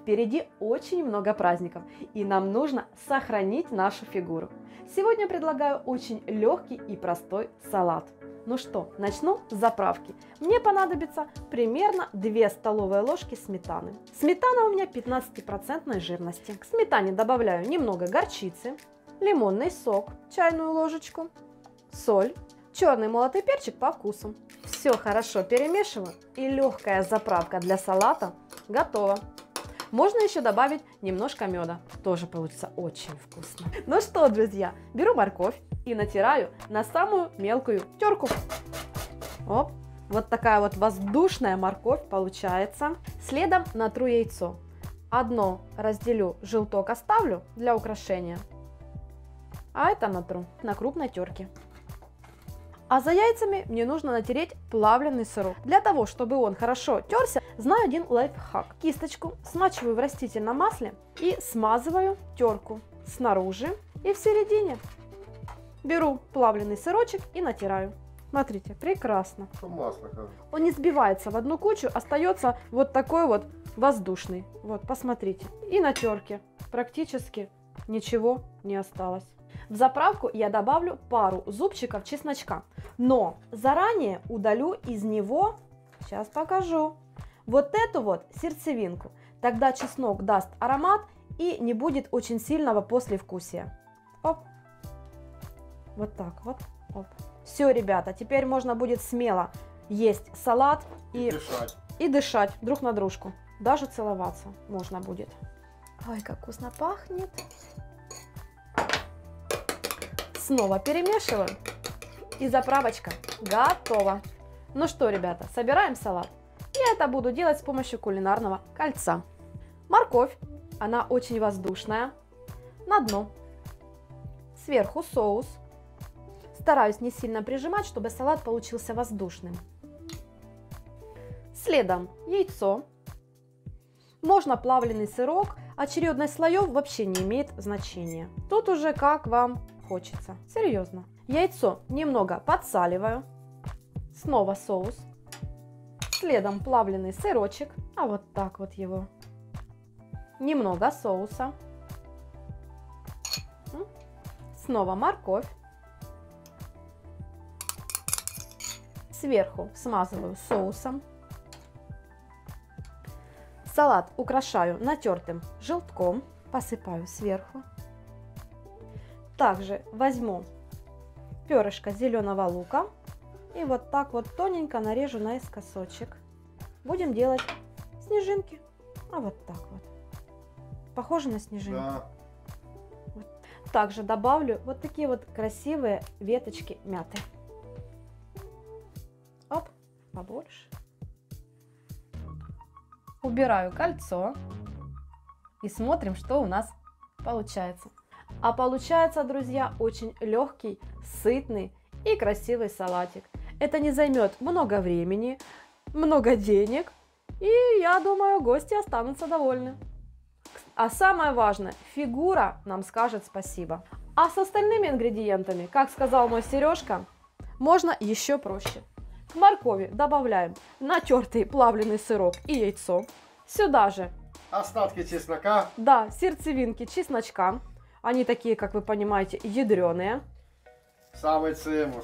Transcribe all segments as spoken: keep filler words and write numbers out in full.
Впереди очень много праздников, и нам нужно сохранить нашу фигуру. Сегодня предлагаю очень легкий и простой салат. Ну что, начну с заправки. Мне понадобится примерно две столовые ложки сметаны. Сметана у меня пятнадцать процентов жирности. К сметане добавляю немного горчицы, лимонный сок, чайную ложечку, соль, черный молотый перчик по вкусу. Все хорошо перемешиваю, и легкая заправка для салата готова. Можно еще добавить немножко меда, тоже получится очень вкусно. Ну что, друзья, беру морковь и натираю на самую мелкую терку. Оп, вот такая вот воздушная морковь получается. Следом натру яйцо. Одно разделю, желток оставлю для украшения, а это натру на крупной терке. А за яйцами мне нужно натереть плавленый сырок. Для того, чтобы он хорошо терся, знаю один лайфхак. Кисточку смачиваю в растительном масле и смазываю терку снаружи и в середине. Беру плавленый сырочек и натираю. Смотрите, прекрасно. Масло, как. Он не сбивается в одну кучу, остается вот такой вот воздушный. Вот, посмотрите. И на терке практически ничего не осталось. В заправку я добавлю пару зубчиков чесночка, но заранее удалю из него, сейчас покажу, вот эту вот сердцевинку. Тогда чеснок даст аромат и не будет очень сильного послевкусия. Оп. Вот так вот. Оп. Все, ребята, теперь можно будет смело есть салат и, и, дышать. и дышать друг на дружку. Даже целоваться можно будет. Ой, как вкусно пахнет. Снова перемешиваю, и заправочка готова. Ну что, ребята, собираем салат. Я это буду делать с помощью кулинарного кольца. Морковь, она очень воздушная, на дно. Сверху соус. Стараюсь не сильно прижимать, чтобы салат получился воздушным. Следом яйцо. Можно плавленый сырок, очередность слоев вообще не имеет значения. Тут уже как вам хочется. Серьезно. Яйцо немного подсаливаю. Снова соус. Следом плавленый сырочек. А вот так вот его. Немного соуса. Снова морковь. Сверху смазываю соусом. Салат украшаю натертым желтком. Посыпаю сверху. Также возьму перышко зеленого лука и вот так вот тоненько нарежу наискосочек. Будем делать снежинки. А вот так вот. Похоже на снежинку. Да. Вот. Также добавлю вот такие вот красивые веточки мяты. Оп, побольше. Убираю кольцо и смотрим, что у нас получается. А получается, друзья, очень легкий, сытный и красивый салатик. Это не займет много времени, много денег, и я думаю, гости останутся довольны. А самое важное, фигура нам скажет спасибо. А с остальными ингредиентами, как сказал мой Сережка, можно еще проще. К моркови добавляем натертый плавленый сырок и яйцо. Сюда же остатки чеснока. Да, сердцевинки чесночка. Они такие, как вы понимаете, ядреные. Самый цимус.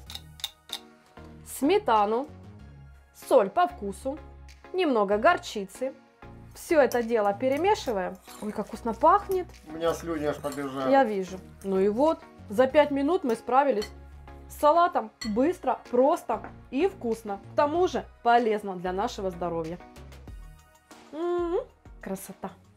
Сметану, соль по вкусу, немного горчицы. Все это дело перемешиваем. Ой, как вкусно пахнет. У меня слюни аж побежали. Я вижу. Ну и вот, за пять минут мы справились с салатом. Быстро, просто и вкусно. К тому же полезно для нашего здоровья. М-м-м, красота.